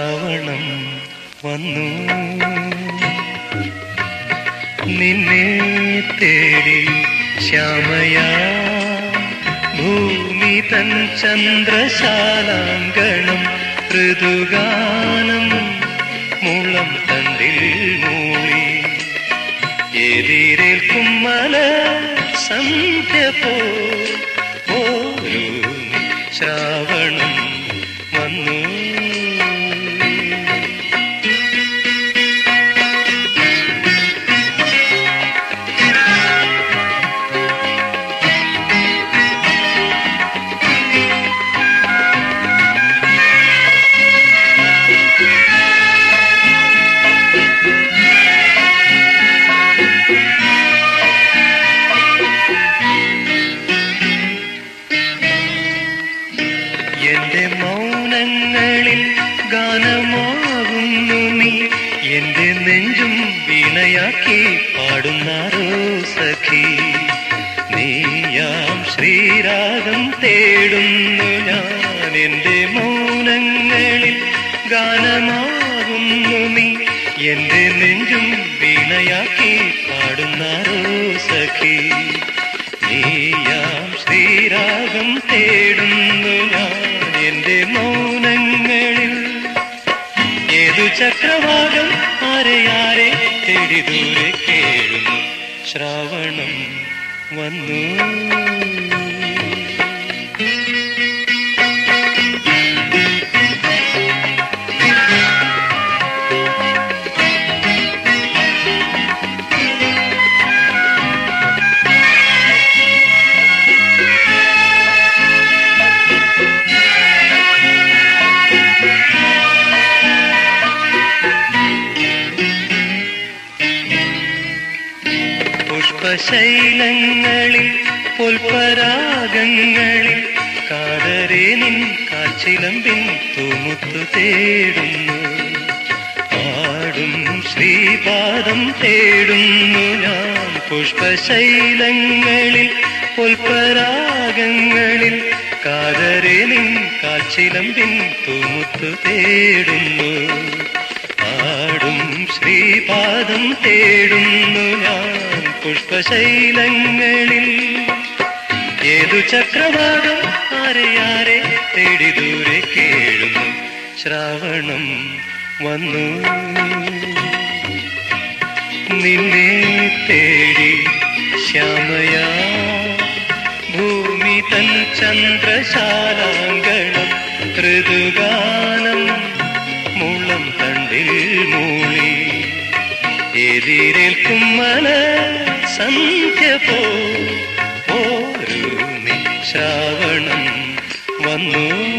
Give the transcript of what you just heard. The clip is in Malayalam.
ശ്രാവണം വന്നു നിന്നെ തേടി ശ്യാമയാ ഭൂമി തൻ ചന്ദ്രശാലാങ്കണം ഋതുഗാനം മുളം തണ്ടിൽ മൂളി എതിരേൽക്കും മല സന്ധ്യ പോരു ശ്രാവണം വന്നു. എന്റെ മൗനങ്ങളിൽ ഗാനമാകുന്നു നീ, എന്റെ നെഞ്ചും വീണയാക്കി പാടുന്നാരോ സഖി. നീയാം ശ്രീരാഗം തേടുന്നു ഞാൻ, എന്റെ മൗനങ്ങളിൽ ഗാനമാകുന്നു നീ, എന്റെ നെഞ്ചും വീണയാക്കി പാടുന്നാരോ സഖി. നീയാം ശ്രീരാഗം തേടുന്നു ഞാൻ എന്റെ മൗനങ്ങളിൽ. ഏതു ചക്രവാകം ആരെയാരെ തേടി ദൂരെ കേഴുന്നു, ശ്രാവണം വന്നു. പുഷ്പശൈലങ്ങളിൽ പുൽപരാഗങ്ങളിൽ കാതരേ നിൻ കാച്ചിലമ്പിൻ തൂമുത്തു തേടുന്നു. പാടും ശ്രീപാദം തേടുന്നു ഞാൻ. പുഷ്പശൈലങ്ങളിൽ പുൽപരാഗങ്ങളിൽ കാതരേ നിൻ കാച്ചിലമ്പിൻ തൂമുത്തു തേടുന്നു. പാടും ശ്രീപാദം തേടുന്നു ഞാൻ പുഷ്പശൈലങ്ങളിൽ. ഏതു ചക്രവാകം ആരെയാരെ തേടി ദൂരെ കേഴുന്നു, ശ്രാവണം വന്നു. നിന്നെ തേടി ശ്യാമയാ ഭൂമി തൻ ചന്ദ്രശാലാങ്കണം ഋതുഗാനം മുളം തണ്ടിൽ മൂളി എതിരേൽക്കും മല സന്ധ്യ പോരു ശ്രാവണം വന്നു.